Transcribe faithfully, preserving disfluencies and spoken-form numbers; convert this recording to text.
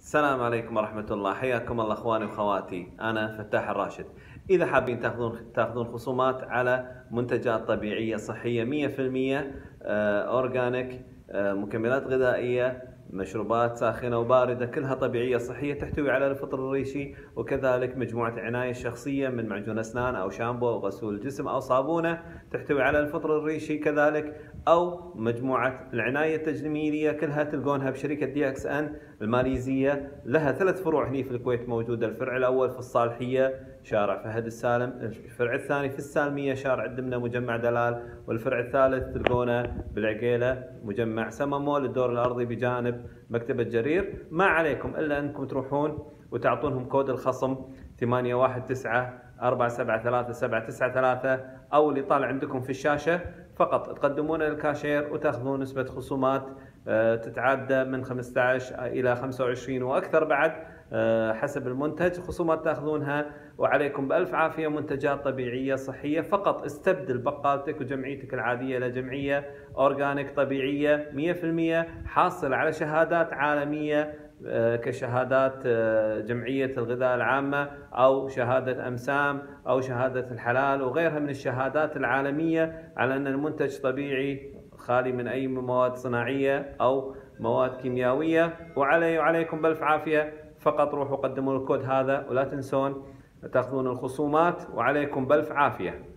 السلام عليكم ورحمة الله، حياكم الله اخواني واخواتي، انا فتاح الراشد. اذا حابين تاخذون تاخذون خصومات على منتجات طبيعية صحية مية بالمية اورجانيك، مكملات غذائية، مشروبات ساخنة وباردة كلها طبيعية صحية تحتوي على الفطر الريشي، وكذلك مجموعة عناية شخصية من معجون اسنان او شامبو او غسول جسم او صابونة تحتوي على الفطر الريشي كذلك، او مجموعة العناية التجميلية كلها تلقونها بشركة دي اكس ان الماليزية. لها ثلاث فروع هنا في الكويت موجودة، الفرع الاول في الصالحية شارع فهد السالم، الفرع الثاني في السالمية شارع الدمنة مجمع دلال، والفرع الثالث تلقونه بالعقيلة مجمع سممول الدور الارضي بجانب مكتبة جرير. ما عليكم الا انكم تروحون وتعطونهم كود الخصم ثمانية واحد تسعة أربعة سبعة ثلاثة سبعة تسعة ثلاثة او اللي طالع عندكم في الشاشة، فقط تقدمونه للكاشير وتاخذون نسبة خصومات تتعدى من خمسة عشر الى خمسة وعشرين واكثر بعد حسب المنتج، خصومات تاخذونها. وعليكم بألف عافية، منتجات طبيعية صحية، فقط استبدل بقالتك وجمعيتك العادية إلى جمعية أورجانيك طبيعية مية بالمية حاصل على شهادات عالمية كشهادات جمعية الغذاء العامة أو شهادة أمسام أو شهادة الحلال وغيرها من الشهادات العالمية على أن المنتج طبيعي خالي من أي مواد صناعية أو مواد كيميائية. وعلي وعليكم بألف عافية، فقط روحوا قدموا الكود هذا ولا تنسون تاخذون الخصومات، وعليكم بألف عافية.